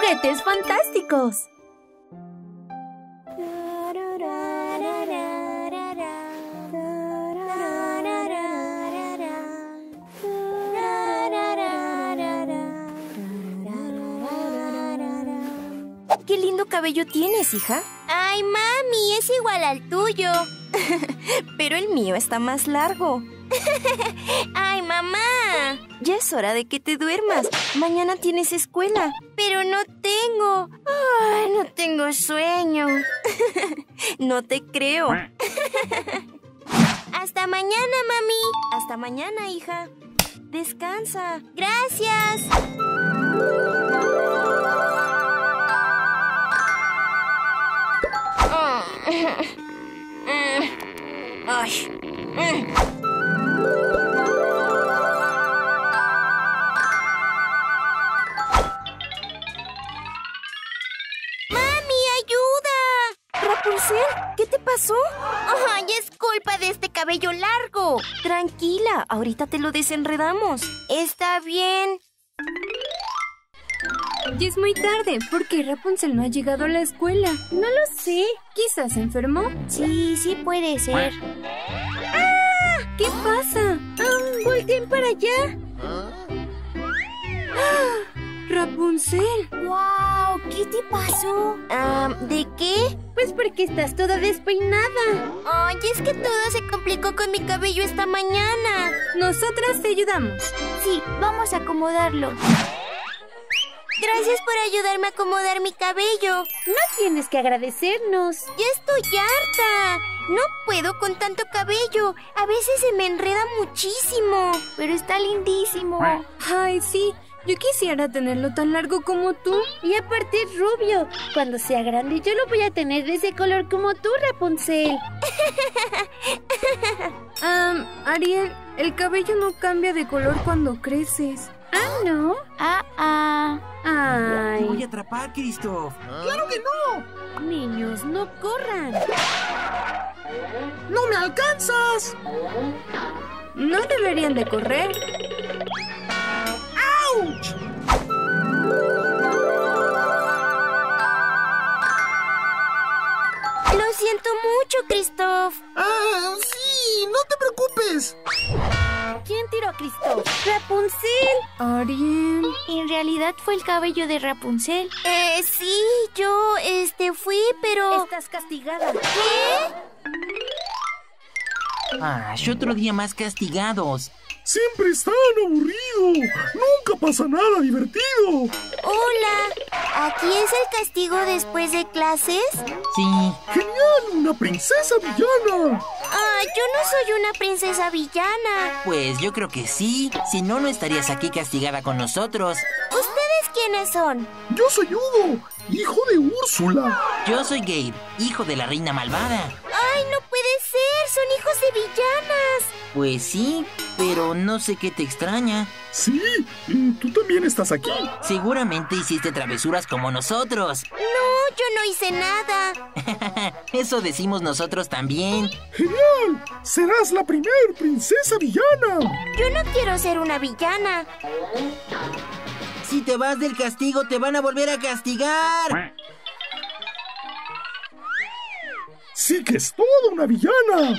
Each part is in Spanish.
juguetes fantásticos! ¡Qué lindo cabello tienes, hija! ¡Ay, mami! Es igual al tuyo. Pero el mío está más largo. ¡Ay, mamá! Ya es hora de que te duermas. Mañana tienes escuela. Pero no tengo. ¡Ay, no tengo sueño! No te creo. Hasta mañana, mami. Hasta mañana, hija. Descansa. Gracias. Ay. ¡Mami, ayuda! Rapunzel, ¿qué te pasó? ¡Ay, es culpa de este cabello largo! Tranquila, ahorita te lo desenredamos. Está bien. Ya es muy tarde. ¿Por qué Rapunzel no ha llegado a la escuela? No lo sé. ¿Quizás se enfermó? Sí puede ser. ¿Qué pasa? Volteen para allá. Rapunzel. ¡Wow! ¿Qué te pasó? ¿De qué? Pues porque estás toda despeinada. Ay, es que todo se complicó con mi cabello esta mañana. Nosotras te ayudamos. Sí, vamos a acomodarlo. Gracias por ayudarme a acomodar mi cabello. No tienes que agradecernos. Ya estoy harta. No puedo con tanto cabello. A veces se me enreda muchísimo. Pero está lindísimo. Ay, sí. Yo quisiera tenerlo tan largo como tú. Y aparte es rubio. Cuando sea grande yo lo voy a tener de ese color como tú, Rapunzel. Ariel, el cabello no cambia de color cuando creces. Ah, ¿no? Ay. Te voy a atrapar, Kristoff. ¡Claro que no! Niños, no corran. ¡No me alcanzas! No deberían de correr. ¡Auch! Lo siento mucho, Kristoff. Sí, no te preocupes. ¿Quién tiró a Kristoff? ¡Rapunzel! Ariel. En realidad fue el cabello de Rapunzel. Sí, yo, fui, pero... Estás castigada. ¿Qué? Otro día más castigados. Siempre es tan aburrido. Nunca pasa nada divertido. Hola. ¿Aquí es el castigo después de clases? Sí. ¡Genial! ¡Una princesa villana! Yo no soy una princesa villana. Pues yo creo que sí. Si no, no estarías aquí castigada con nosotros. ¿Ustedes quiénes son? Yo soy Hugo, hijo de Úrsula. Yo soy Gabe, hijo de la reina malvada. ¡Ay, no puede ser! ¡Son hijos de villanas! Pues sí, pero no sé qué te extraña. Sí, y tú también estás aquí. Seguramente hiciste travesuras como nosotros. No, yo no hice nada. Eso decimos nosotros también. ¡Genial! ¡Serás la primer princesa villana! Yo no quiero ser una villana. Si te vas del castigo, te van a volver a castigar. ¡Sí que es toda una villana!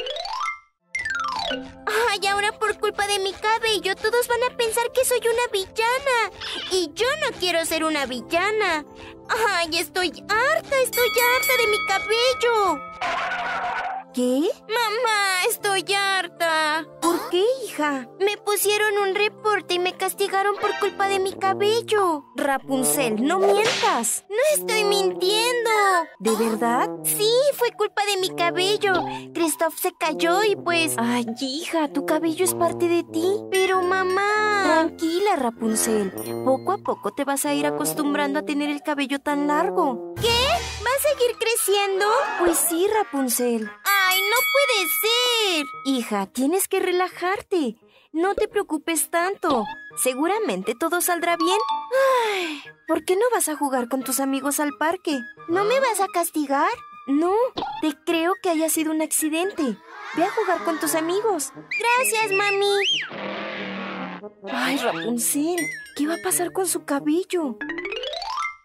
Ay, ahora por culpa de mi cabello todos van a pensar que soy una villana. Y yo no quiero ser una villana. Ay, estoy harta de mi cabello. ¿Qué? Mamá, estoy harta. ¿Por qué, hija? Me pusieron un reporte y me castigaron por culpa de mi cabello. Rapunzel, no mientas. No estoy mintiendo. ¿De verdad? Sí, fue culpa de mi cabello. Kristoff se cayó y pues... Ay, hija, tu cabello es parte de ti. Pero mamá... Tranquila, Rapunzel. Poco a poco te vas a ir acostumbrando a tener el cabello tan largo. ¿Qué? ¿Va a seguir creciendo? Pues sí, Rapunzel. ¡Ay, no puede ser! Hija, tienes que relajarte. No te preocupes tanto. Seguramente todo saldrá bien. Ay, ¿por qué no vas a jugar con tus amigos al parque? ¿No me vas a castigar? No, te creo que haya sido un accidente. Ve a jugar con tus amigos. Gracias, mami. Ay, Rapunzel, ¿qué va a pasar con su cabello?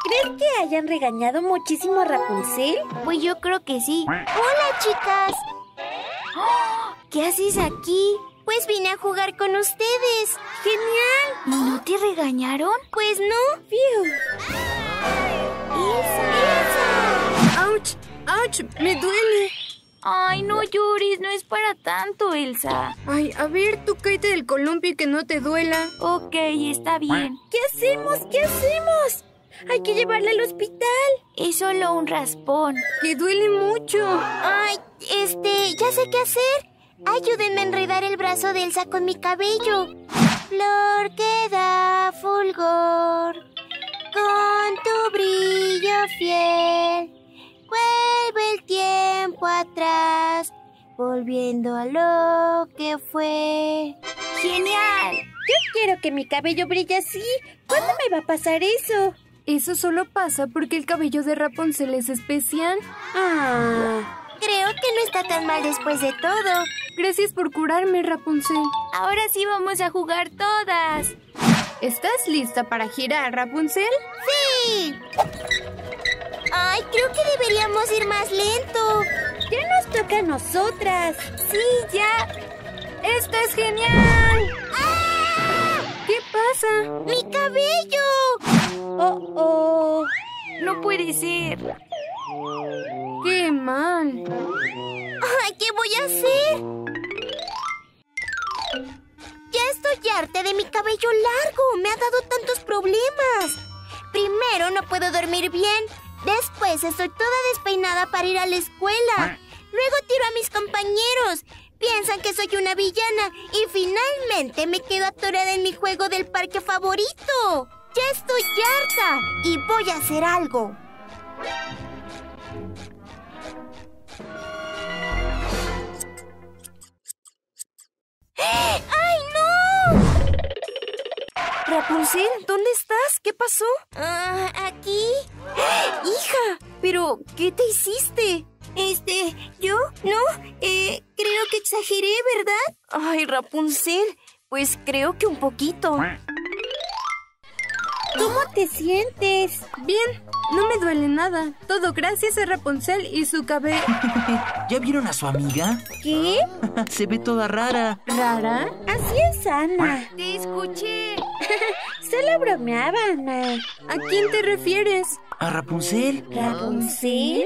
¿Crees que hayan regañado muchísimo a Rapunzel? Pues yo creo que sí. ¡Hola, chicas! ¡Oh! ¿Qué haces aquí? Pues vine a jugar con ustedes. ¡Genial! ¿Y no te regañaron? Pues no. ¡Fiu! ¡Elsa! ¡Auch! ¡Auch! ¡Me duele! Ay, no llores, no es para tanto, Elsa. Ay, a ver, tú cáete del columpio y que no te duela. Ok, está bien. ¿Qué hacemos? ¿Qué hacemos? Hay que llevarla al hospital. Es solo un raspón. Que duele mucho. Ay, ya sé qué hacer. Ayúdenme a enredar el brazo de Elsa con mi cabello. Flor que da fulgor, con tu brillo fiel, vuelve el tiempo atrás, volviendo a lo que fue. ¡Genial! Yo quiero que mi cabello brille así. ¿Cuándo me va a pasar eso? Eso solo pasa porque el cabello de Rapunzel es especial. Creo que no está tan mal después de todo. Gracias por curarme, Rapunzel. Ahora sí vamos a jugar todas. ¿Estás lista para girar, Rapunzel? ¡Sí! Ay, creo que deberíamos ir más lento. Ya nos toca a nosotras. Sí, ya. ¡Esto es genial! ¡Ah! ¿Qué pasa? ¡Mi cabello! ¡Oh! No puede ser. ¡Qué mal! ¡Ay, qué voy a hacer! Ya estoy harta de mi cabello largo. Me ha dado tantos problemas. Primero, no puedo dormir bien. Después, estoy toda despeinada para ir a la escuela. Luego tiro a mis compañeros. Piensan que soy una villana. Y finalmente me quedo atorada en mi juego del parque favorito. Ya estoy harta y voy a hacer algo. ¡Ay, no! Rapunzel, ¿dónde estás? ¿Qué pasó? ¿Aquí? Hija, pero ¿qué te hiciste? ¿Yo? No, creo que exageré, ¿verdad? Ay, Rapunzel, pues creo que un poquito. ¿Cómo te sientes? Bien, no me duele nada. Todo gracias a Rapunzel y su cabello. ¿Ya vieron a su amiga? ¿Qué? Se ve toda rara. ¿Rara? Así es, Ana. Te escuché. Solo bromeaba, Ana. ¿A quién te refieres? ¿A Rapunzel? ¿Rapunzel?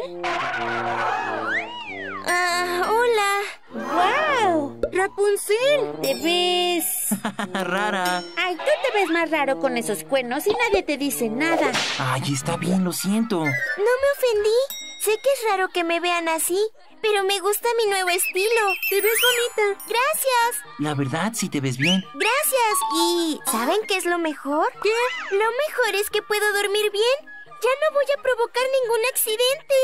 Hola. ¡Wow! ¡Rapunzel! ¿Te ves? Rara. Ay, tú te ves más raro con esos cuernos y nadie te dice nada. Ay, está bien, lo siento. No me ofendí. Sé que es raro que me vean así, pero me gusta mi nuevo estilo. Te ves bonita. Gracias. La verdad, sí te ves bien. Gracias. ¿Y saben qué es lo mejor? ¿Qué? Lo mejor es que puedo dormir bien. Ya no voy a provocar ningún accidente.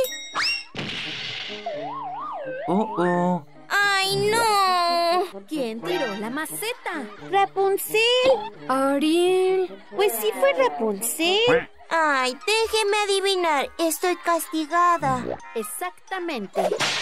Oh. ¡Ay, no! ¿Quién tiró la maceta? ¡Rapunzel! Ariel. Pues sí fue Rapunzel. Ay, déjeme adivinar. Estoy castigada. Exactamente.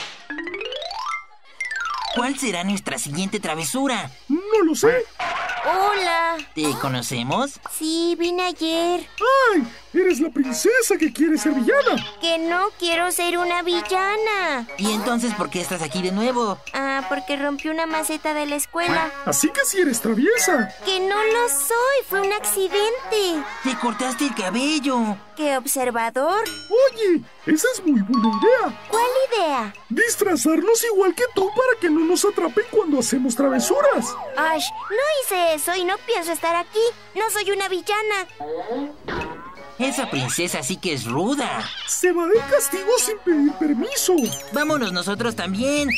¿Cuál será nuestra siguiente travesura? No lo sé. Hola. ¿Te conocemos? Sí, vine ayer. ¡Ay! Eres la princesa que quiere ser villana. Que no quiero ser una villana. ¿Y entonces por qué estás aquí de nuevo? Porque rompí una maceta de la escuela. Así que si eres traviesa. Que no lo soy, fue un accidente. ¡Te cortaste el cabello! ¡Qué observador! Oye, esa es muy buena idea. ¿Cuál idea? Disfrazarnos igual que tú para que no nos atrapen cuando hacemos travesuras. Ash, no hice eso y no pienso estar aquí. No soy una villana. Esa princesa sí que es ruda. Se va del castigo sin pedir permiso. Vámonos nosotros también.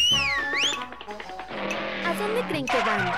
¿A dónde creen que van?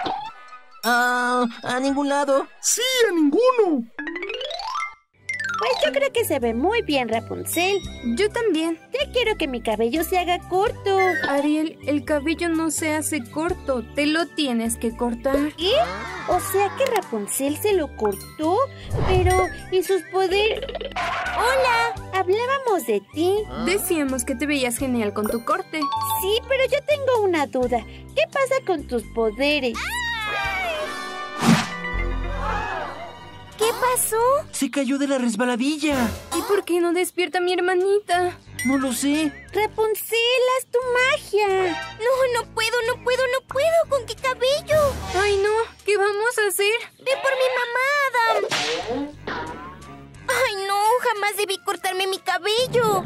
A ningún lado. Sí, a ninguno. Pues yo creo que se ve muy bien, Rapunzel. Yo también. Ya quiero que mi cabello se haga corto. Ariel, el cabello no se hace corto. Te lo tienes que cortar. ¿Qué? O sea que Rapunzel se lo cortó. Pero, ¿y sus poderes? ¡Hola! Hablábamos de ti. Decíamos que te veías genial con tu corte. Sí, pero yo tengo una duda. ¿Qué pasa con tus poderes? ¿Qué pasó? Se cayó de la resbaladilla. ¿Y por qué no despierta a mi hermanita? No lo sé. Rapunzel, haz tu magia. No puedo. ¿Con qué cabello? Ay, no. ¿Qué vamos a hacer? Ve por mi mamá, Adam. Ay, no, jamás debí cortarme mi cabello.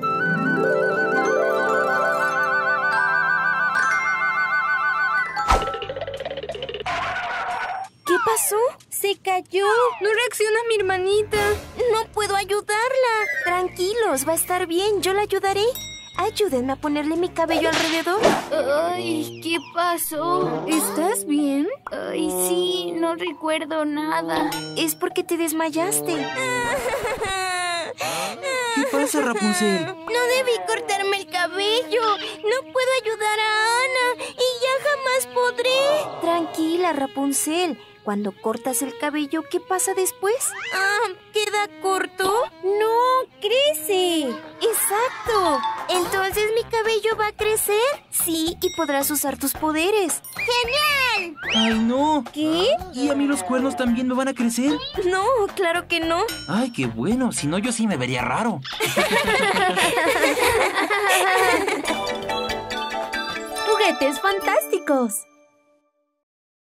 ¿Qué pasó? Se cayó. No reacciona mi hermanita. No puedo ayudarla. Tranquilos, va a estar bien, yo la ayudaré. Ayúdenme a ponerle mi cabello alrededor. Ay, ¿qué pasó? ¿Estás bien? Ay, sí, no recuerdo nada. Es porque te desmayaste. ¿Qué pasa, Rapunzel? No debí cortarme el cabello. No puedo ayudar a Ana y ya jamás podré. Tranquila, Rapunzel. Cuando cortas el cabello, ¿qué pasa después? ¿Queda corto? No, crece. ¡Exacto! Entonces mi cabello va a crecer. Sí, y podrás usar tus poderes. ¡Genial! ¡Ay, no! ¿Qué? ¿Y a mí los cuernos también me van a crecer? No, claro que no. ¡Ay, qué bueno! Si no, yo sí me vería raro. ¡Juguetes fantásticos!